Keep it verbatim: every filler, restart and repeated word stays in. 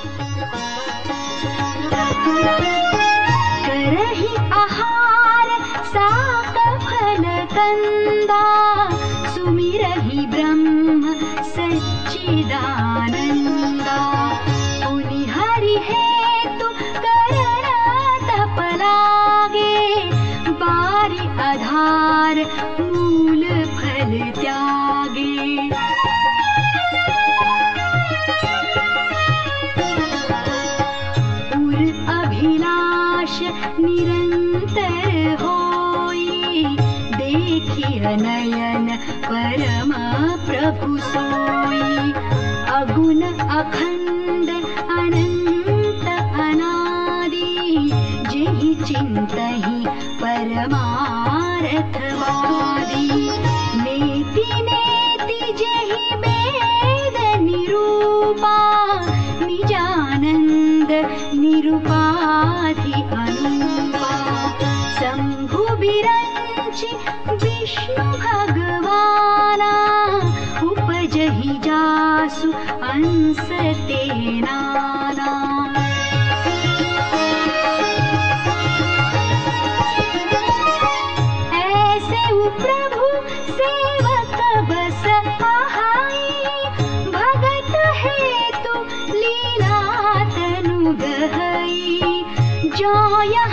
करहि आहार साक फल कंदा, सुमिरहि ब्रह्म सच्चिदानंदा। पुनि हरि हेतु करन तप लागे, बारि आधार मूल फल त्यागे। उर अभिलाष निरंतर होई, देखिय नयन परम प्रभु सोई। अगुण अखंड अनंत अनादि, जेहि चिंतहि परमार्थवादी। नेति नेति जेहि वेद निरूपा, निजानंद निरुपाधि अनुपा। शंभु बिरंचि विष्णु भगवाना, उपजहि जासु अंस ते नाना। ऐसे प्रभु सेवक बस आहाई, भगत हेतु लीला तनु गहई। जय